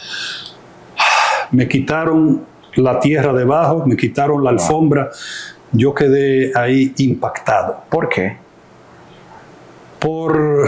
S3: Me quitaron la tierra debajo, me quitaron la alfombra. Yo quedé ahí impactado.
S2: ¿Por qué?
S3: Por,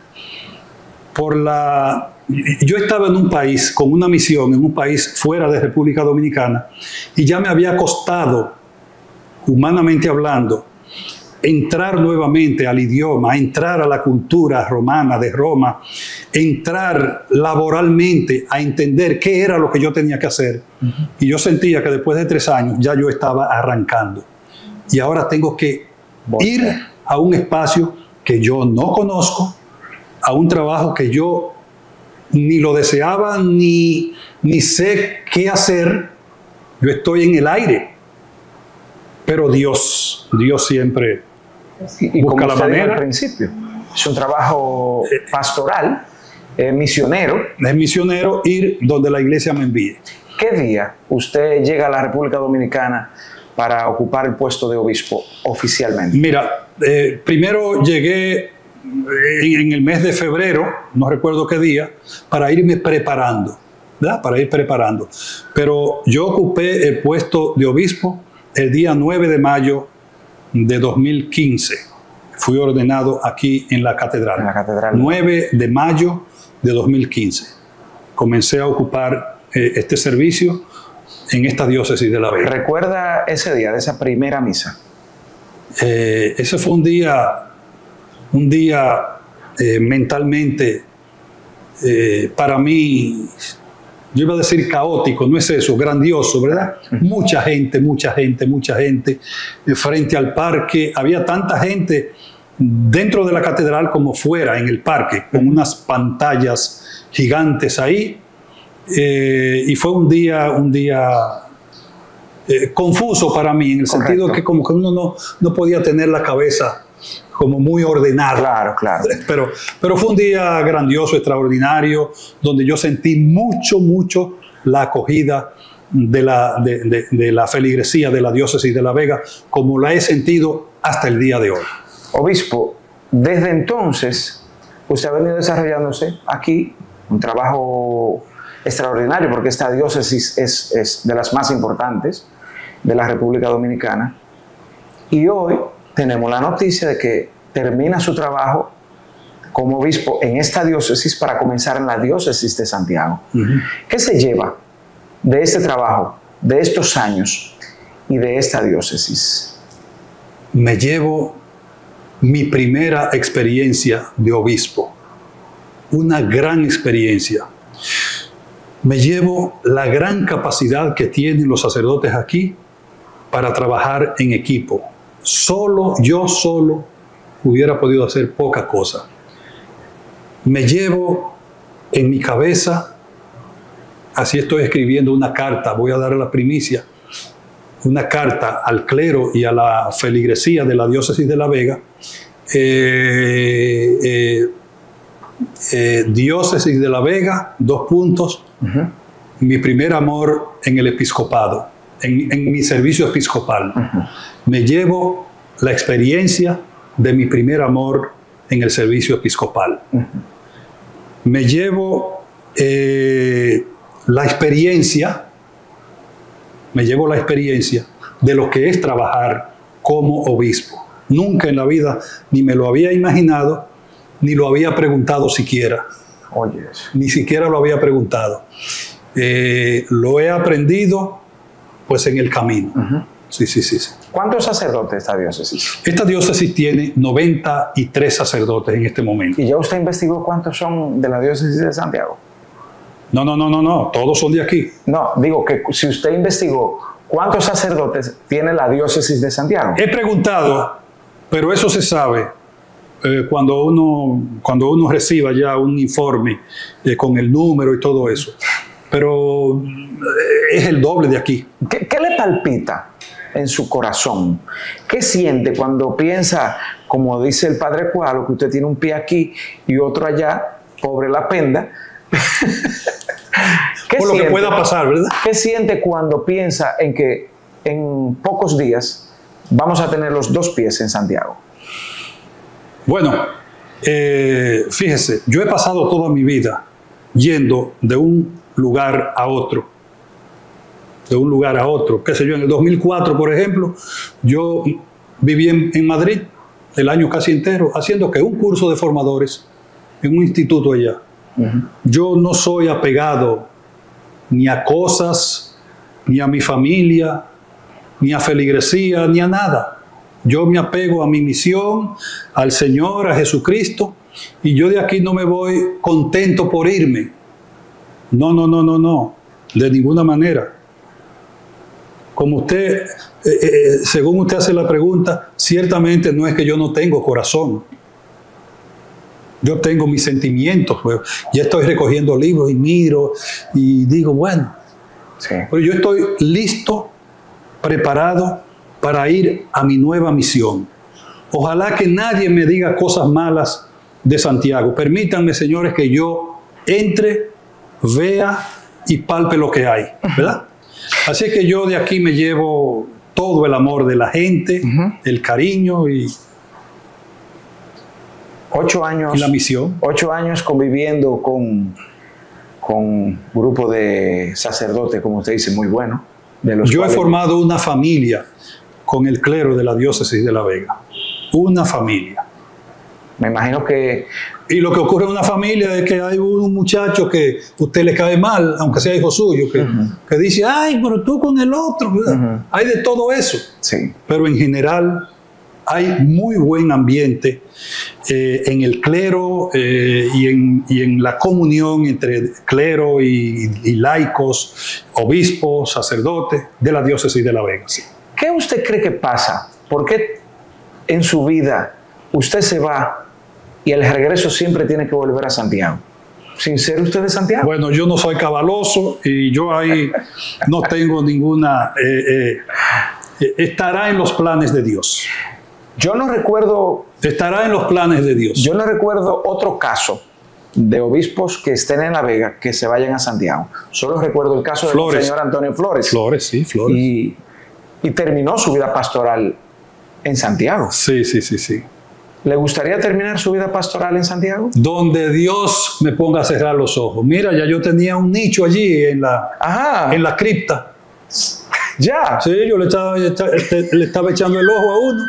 S3: por la... Yo estaba en un país con una misión, en un país fuera de República Dominicana, y ya me había costado, humanamente hablando, entrar nuevamente al idioma, entrar a la cultura romana de Roma, entrar laboralmente a entender qué era lo que yo tenía que hacer. Uh-huh. Y yo sentía que después de tres años ya yo estaba arrancando. Y ahora tengo que Volver. ir a un espacio que yo no conozco, a un trabajo que yo ni lo deseaba, ni, ni sé qué hacer. Yo estoy en el aire. Pero Dios, Dios siempre
S2: y, y busca como la manera. Al principio, es un trabajo pastoral, eh, misionero.
S3: Es misionero ir donde la iglesia me envíe.
S2: ¿Qué día usted llega a la República Dominicana para ocupar el puesto de obispo oficialmente?
S3: Mira, eh, primero llegué en, en el mes de febrero, no recuerdo qué día, para irme preparando, ¿verdad? Para ir preparando. Pero yo ocupé el puesto de obispo el día nueve de mayo de dos mil quince. Fui ordenado aquí en la catedral.
S2: En la catedral.
S3: nueve de mayo de dos mil quince. Comencé a ocupar eh, este servicio en esta diócesis de La Vega.
S2: ¿Recuerda ese día, de esa primera misa?
S3: Eh, ese fue un día, un día eh, mentalmente eh, para mí, yo iba a decir caótico, no es eso, grandioso, ¿verdad? Mucha gente, mucha gente, mucha gente frente al parque. Había tanta gente dentro de la catedral como fuera, en el parque, con unas pantallas gigantes ahí. Eh, y fue un día, un día eh, confuso para mí, en el Correcto. sentido que como que uno no, no podía tener la cabeza como muy ordenada.
S2: Claro, claro.
S3: Pero, pero fue un día grandioso, extraordinario, donde yo sentí mucho, mucho la acogida de la, de, de, de la feligresía de la diócesis de La Vega, como la he sentido hasta el día de hoy.
S2: Obispo, desde entonces, usted ha venido desarrollándose aquí un trabajo extraordinario, porque esta diócesis es, es de las más importantes de la República Dominicana. Y hoy tenemos la noticia de que termina su trabajo como obispo en esta diócesis para comenzar en la diócesis de Santiago. Uh-huh. ¿Qué se lleva de este trabajo, de estos años y de esta diócesis?
S3: Me llevo mi primera experiencia de obispo, una gran experiencia. Me llevo la gran capacidad que tienen los sacerdotes aquí para trabajar en equipo. Solo, yo solo, hubiera podido hacer poca cosa. Me llevo en mi cabeza, así estoy escribiendo una carta, voy a dar la primicia, una carta al clero y a la feligresía de la diócesis de La Vega. Eh, eh, eh, diócesis de La Vega, dos puntos, uh-huh. Mi primer amor en el episcopado, en, en mi servicio episcopal. Uh-huh. Me llevo la experiencia de mi primer amor en el servicio episcopal. Uh-huh. Me llevo eh, la experiencia, me llevo la experiencia de lo que es trabajar como obispo. Nunca en la vida ni me lo había imaginado, ni lo había preguntado siquiera.
S2: Oye.
S3: Ni siquiera lo había preguntado. Eh, lo he aprendido pues en el camino. Uh-huh. Sí, sí, sí, sí.
S2: ¿Cuántos sacerdotes esta diócesis?
S3: Esta diócesis tiene noventa y tres sacerdotes en este momento.
S2: ¿Y ya usted investigó cuántos son de la diócesis de Santiago?
S3: No, no, no, no, no, todos son de aquí.
S2: No, digo que si usted investigó, ¿cuántos sacerdotes tiene la diócesis de Santiago?
S3: He preguntado, pero eso se sabe eh, cuando, uno, cuando uno reciba ya un informe eh, con el número y todo eso. Pero eh, es el doble de aquí.
S2: ¿Qué, qué le palpita en su corazón? ¿Qué siente cuando piensa, como dice el padre Cualo, que usted tiene un pie aquí y otro allá, pobre la penda? ¿Qué
S3: Por lo
S2: siente,
S3: que pueda pasar, ¿verdad?
S2: ¿Qué siente cuando piensa en que en pocos días vamos a tener los dos pies en Santiago?
S3: Bueno, eh, fíjese, yo he pasado toda mi vida yendo de un lugar a otro, de un lugar a otro. Qué sé yo, en el dos mil cuatro, por ejemplo, yo viví en, en Madrid el año casi entero, haciendo que un curso de formadores en un instituto allá. Uh-huh. Yo no soy apegado ni a cosas, ni a mi familia, ni a feligresía, ni a nada. Yo me apego a mi misión, al Señor, a Jesucristo, y yo de aquí no me voy contento por irme. No, no, no, no, no, de ninguna manera. Como usted, eh, eh, según usted hace la pregunta, ciertamente no es que yo no tengo corazón. Yo tengo mis sentimientos, pues. Ya estoy recogiendo libros y miro y digo, bueno, sí. Pero yo estoy listo, preparado para ir a mi nueva misión. Ojalá que nadie me diga cosas malas de Santiago. Permítanme, señores, que yo entre, vea y palpe lo que hay, ¿verdad? Así es que yo de aquí me llevo todo el amor de la gente, uh-huh. el cariño y...
S2: Ocho años,
S3: y la misión.
S2: Ocho años conviviendo con, con un grupo de sacerdotes, como usted dice, muy bueno. De los
S3: Yo
S2: cuales...
S3: he formado una familia con el clero de la diócesis de La Vega. Una familia.
S2: Me imagino que...
S3: Y lo que ocurre en una familia es que hay un muchacho que a usted le cae mal, aunque sea hijo suyo, que, uh-huh. que dice, ay, pero tú con el otro. Uh-huh. Hay de todo eso.
S2: Sí.
S3: Pero en general... hay muy buen ambiente eh, en el clero eh, y, en, y en la comunión entre clero y, y laicos, obispos, sacerdotes de la diócesis de La Vega. Sí.
S2: ¿Qué usted cree que pasa? ¿Por qué en su vida usted se va y al regreso siempre tiene que volver a Santiago? ¿Sin ser usted de Santiago?
S3: Bueno, yo no soy cabaloso y yo ahí no tengo ninguna... Eh, eh, estará en los planes de Dios.
S2: Yo no recuerdo...
S3: Estará en los planes de Dios.
S2: Yo no recuerdo otro caso de obispos que estén en La Vega que se vayan a Santiago. Solo recuerdo el caso del señor Antonio Flores.
S3: Flores, sí, Flores.
S2: Y, y terminó su vida pastoral en Santiago.
S3: Sí, sí, sí, sí.
S2: ¿Le gustaría terminar su vida pastoral en Santiago?
S3: Donde Dios me ponga a cerrar los ojos. Mira, ya yo tenía un nicho allí en la,
S2: Ajá.
S3: en la cripta.
S2: ¿Ya?
S3: Sí, yo le estaba, le estaba echando el ojo a uno.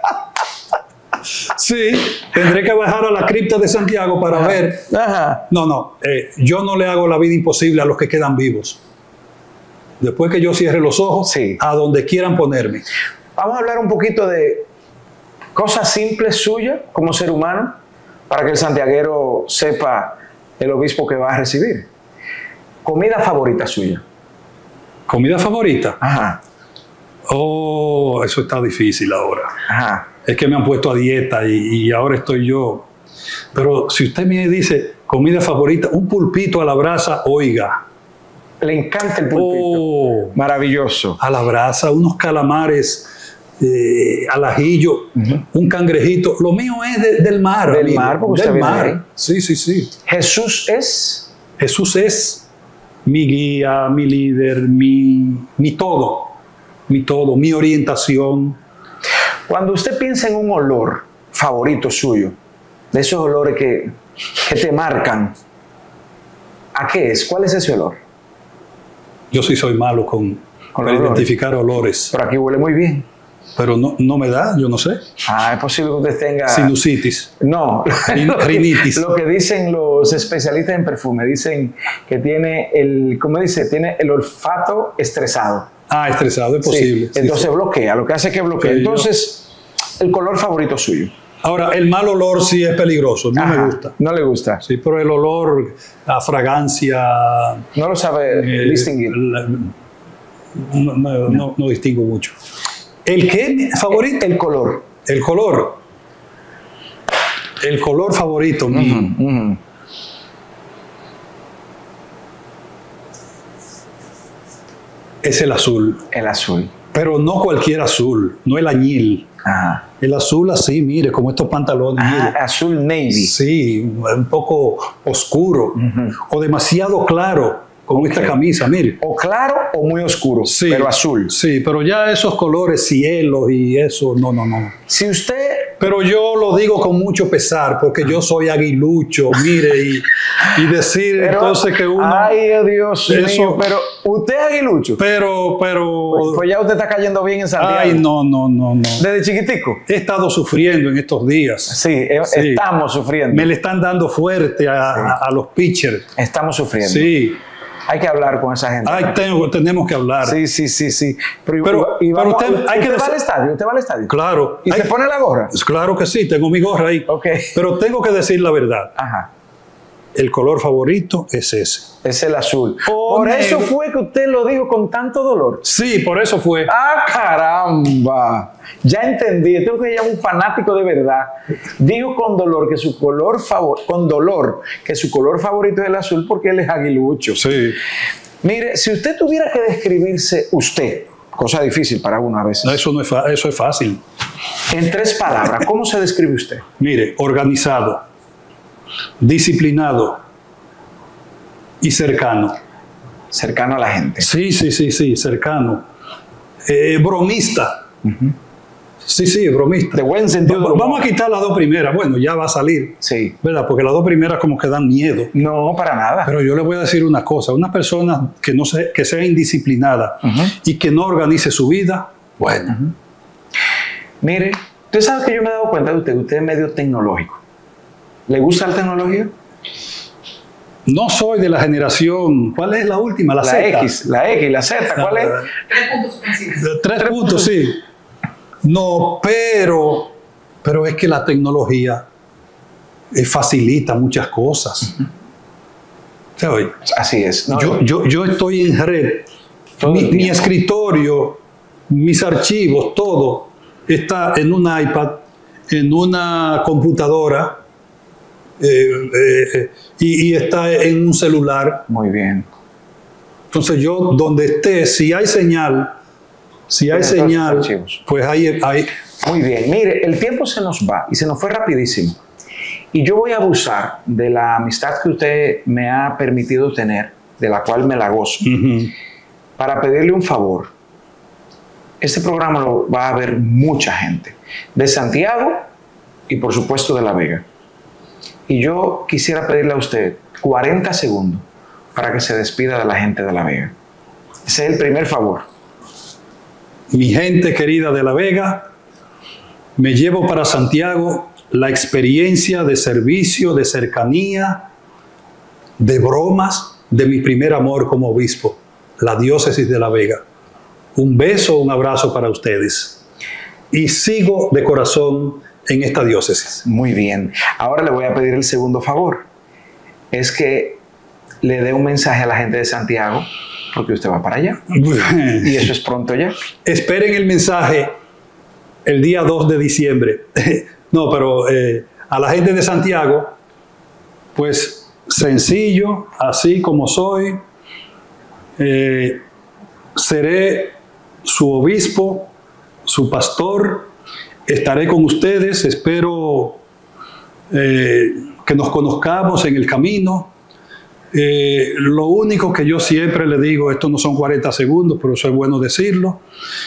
S3: Sí, tendré que bajar a la cripta de Santiago para
S2: Ajá.
S3: ver.
S2: Ajá.
S3: No, no, eh, yo no le hago la vida imposible a los que quedan vivos. Después que yo cierre los ojos,
S2: sí.
S3: a donde quieran ponerme.
S2: Vamos a hablar un poquito de cosas simples suyas como ser humano, para que el santiaguero sepa el obispo que va a recibir. Comida favorita suya.
S3: ¿Comida favorita?
S2: Ajá.
S3: Oh, eso está difícil ahora.
S2: Ajá.
S3: Es que me han puesto a dieta y, y ahora estoy yo. Pero si usted me dice comida favorita, un pulpito a la brasa, oiga.
S2: Le encanta el pulpito.
S3: Oh,
S2: maravilloso.
S3: A la brasa, unos calamares eh, al ajillo, uh-huh. un cangrejito. Lo mío es de, del mar.
S2: Del
S3: amigo.
S2: mar, porque
S3: del
S2: usted
S3: mar.
S2: viene ahí.
S3: Sí, sí, sí.
S2: Jesús es...
S3: Jesús es mi guía, mi líder, mi, mi todo. Mi todo, mi orientación.
S2: Cuando usted piensa en un olor favorito suyo, de esos olores que, que te marcan, ¿a qué es? ¿Cuál es ese olor?
S3: Yo sí soy malo con, con para identificar olores.
S2: Pero aquí huele muy bien.
S3: Pero no, no me da, yo no sé.
S2: Ah, es posible que usted tenga...
S3: Sinusitis.
S2: No.
S3: Rinitis.
S2: Lo que dicen los especialistas en perfume, dicen que tiene el, ¿cómo dice? Tiene el olfato estresado.
S3: Ah, estresado, es posible.
S2: Sí. Entonces
S3: sí,
S2: bloquea, lo que hace es que bloquea.
S3: Sí,
S2: Entonces, yo... el color favorito suyo.
S3: Ahora, el mal olor sí es peligroso, no
S2: Ajá,
S3: me gusta.
S2: No le gusta.
S3: Sí, pero el olor, la fragancia...
S2: No lo sabe
S3: eh,
S2: distinguir.
S3: la- no, no, no- no distingo mucho. ¿El qué favorito?
S2: El color.
S3: El color. El color favorito mío.
S2: Ujú, ujú.
S3: Es el azul.
S2: El azul.
S3: Pero no cualquier azul, no el añil.
S2: Ajá.
S3: El azul así, mire, como estos pantalones.
S2: Ah,
S3: mire.
S2: azul navy.
S3: Sí, un poco oscuro
S2: Ujú.
S3: o demasiado claro, como
S2: Ok.
S3: esta camisa, mire.
S2: O claro o muy oscuro,
S3: Sí,
S2: pero azul.
S3: Sí, pero ya esos colores, cielos y eso, no, no, no.
S2: Si usted...
S3: Pero yo lo digo con mucho pesar, porque yo soy aguilucho, mire, y, y decir
S2: pero-
S3: entonces que uno...
S2: Ay, Dios
S3: Eso-
S2: mío, pero usted es aguilucho.
S3: Pero, pero...
S2: Pues, pues ya usted está cayendo bien en Santiago.
S3: Ay, no, no, no, no.
S2: Desde chiquitico.
S3: He estado sufriendo en estos días.
S2: Sí, eh,
S3: Sí.
S2: estamos sufriendo.
S3: Me le están dando fuerte a, a- a los pitchers.
S2: Estamos sufriendo.
S3: Sí.
S2: Hay que hablar con esa gente.
S3: Ay, tengo- tenemos que hablar.
S2: Sí, sí, sí, sí. Pero,
S3: Pero-
S2: y, y vamos-
S3: pero usted- hay que
S2: ¿usted va
S3: dec-
S2: al estadio? ¿Usted va al estadio?
S3: Claro.
S2: ¿Y
S3: Hay-
S2: se pone la gorra?
S3: Claro que sí, tengo mi gorra ahí.
S2: Ok.
S3: Pero tengo que decir la verdad.
S2: Ajá.
S3: El color favorito es ese.
S2: Es el azul.
S3: Oh,
S2: Por eso
S3: negro.
S2: fue que usted lo dijo con tanto dolor.
S3: Sí, por eso fue.
S2: ¡Ah, caramba! Ya entendí. Tengo que llamar un fanático de verdad. Dijo con dolor que su color favor, con dolor que su color favorito es el azul porque él es aguilucho.
S3: Sí.
S2: Mire, si usted tuviera que describirse usted, cosa difícil para uno a veces,
S3: Eso, no es fa- eso es fácil.
S2: en tres palabras, ¿cómo se describe usted?
S3: Mire, organizado, disciplinado y cercano.
S2: Cercano a la gente.
S3: Sí, sí, sí, sí, cercano. Eh, bromista. Sí, sí, bromista.
S2: De buen sentido del
S3: Va-
S2: humor.
S3: Vamos a quitar las dos primeras. Bueno, ya va a salir.
S2: Sí.
S3: ¿Verdad? Porque las dos primeras como que dan miedo.
S2: No, para nada.
S3: Pero yo le voy a decir una cosa. Una persona que, no se, que sea indisciplinada
S2: Ujú.
S3: y que no organice su vida, bueno,
S2: Mire, usted sabe que yo me he dado cuenta de usted, que usted es medio tecnológico. ¿Le gusta la tecnología?
S3: no soy de la generación... ¿Cuál es la última? La,
S2: La
S3: Z.
S2: X, la X, la Z, ¿cuál es?
S4: Tres puntos suspensivos.
S3: De Tres puntos, sí. No, pero, pero es que la tecnología eh, facilita muchas cosas. ¿Se oye?
S2: Así es. ¿no?
S3: Yo, yo, yo estoy en red.
S2: Todo
S3: Mi,
S2: el
S3: mi
S2: tiempo.
S3: escritorio, mis archivos, todo está en un iPad, en una computadora eh, eh, eh, y, y está en un celular.
S2: Muy bien.
S3: Entonces yo, donde esté, si hay señal, si hay
S2: Tiene todos
S3: señal,
S2: los archivos.
S3: pues hay, hay...
S2: Muy bien. Mire, el tiempo se nos va y se nos fue rapidísimo. Y yo voy a abusar de la amistad que usted me ha permitido tener, de la cual me la gozo,
S3: Ujú.
S2: para pedirle un favor. Este programa lo va a ver mucha gente, de Santiago y por supuesto de La Vega. Y yo quisiera pedirle a usted cuarenta segundos para que se despida de la gente de La Vega. Ese es el primer favor.
S3: Mi gente querida de La Vega, me llevo para Santiago la experiencia de servicio, de cercanía, de bromas de mi primer amor como obispo, la diócesis de La Vega. Un beso, un abrazo para ustedes. Y sigo de corazón en esta diócesis.
S2: Muy bien. Ahora le voy a pedir el segundo favor. Es que le dé un mensaje a la gente de Santiago, porque usted va para allá. Y eso es pronto ya.
S3: Esperen el mensaje el día dos de diciembre. No, pero eh, a la gente de Santiago, pues sencillo, así como soy, eh, seré su obispo, su pastor, estaré con ustedes, espero eh, que nos conozcamos en el camino. Eh, lo único que yo siempre le digo, esto no son cuarenta segundos, pero eso es bueno decirlo,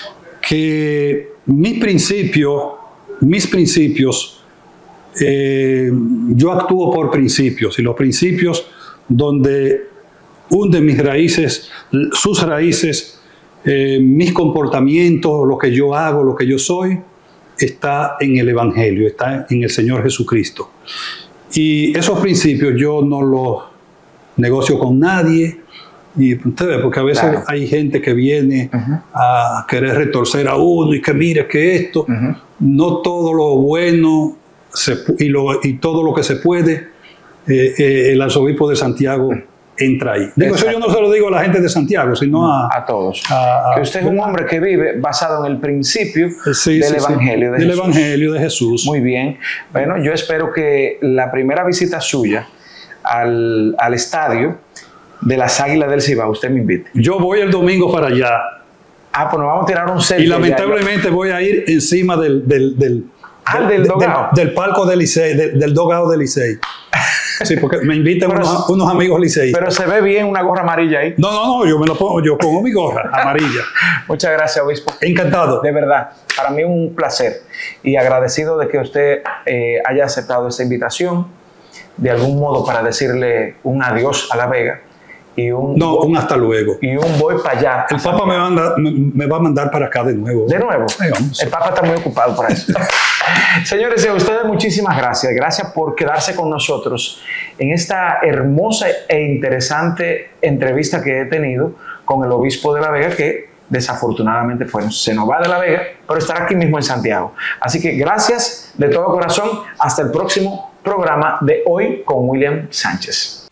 S3: que mi principio, mis principios, eh, yo actúo por principios, y los principios donde hunden mis raíces, sus raíces, eh, mis comportamientos, lo que yo hago, lo que yo soy, está en el Evangelio, está en el Señor Jesucristo. Y esos principios yo no los negocio con nadie, y usted ve, porque a veces
S2: Claro.
S3: hay gente que viene
S2: Ujú.
S3: a querer retorcer a uno y que mire que esto,
S2: Ujú.
S3: no todo lo bueno se, y, lo, y todo lo que se puede, eh, eh, el arzobispo de Santiago entra ahí. Digo, eso yo no se lo digo a la gente de Santiago, sino a,
S2: a todos.
S3: A, a,
S2: que usted es un hombre que vive basado en el principio
S3: sí,
S2: del
S3: sí,
S2: Evangelio,
S3: sí.
S2: de,
S3: del
S2: Jesús.
S3: Evangelio de Jesús.
S2: Muy bien. Bueno, yo espero que la primera visita suya al, al estadio de las Águilas del Cibao, usted me invite.
S3: Yo voy el domingo para allá.
S2: Ah, pues nos vamos a tirar un selfie.
S3: Y lamentablemente
S2: allá.
S3: voy a ir encima del... del, del
S2: Ah, del, del dogado.
S3: Del, del palco del Licey, del, del dogado del Licey. Sí, porque me invitan
S2: pero,
S3: unos, unos amigos Licey.
S2: Pero se ve bien una gorra amarilla ahí.
S3: No, no, no, yo me lo pongo, yo pongo mi gorra amarilla.
S2: Muchas gracias, obispo.
S3: Encantado.
S2: De verdad, para mí un placer y agradecido de que usted eh, haya aceptado esta invitación de algún modo para decirle un adiós a La Vega. Y un,
S3: no, un hasta luego.
S2: Y un voy para allá.
S3: El Papa me, manda, me, me va a mandar para acá de nuevo.
S2: ¿De nuevo?
S3: Ay, vamos.
S2: El Papa está muy ocupado por eso. Señores, a ustedes muchísimas gracias. Gracias por quedarse con nosotros en esta hermosa e interesante entrevista que he tenido con el obispo de La Vega, que desafortunadamente bueno, se nos va de La Vega, pero estará aquí mismo en Santiago. Así que gracias de todo corazón. Hasta el próximo programa de Hoy con William Sánchez.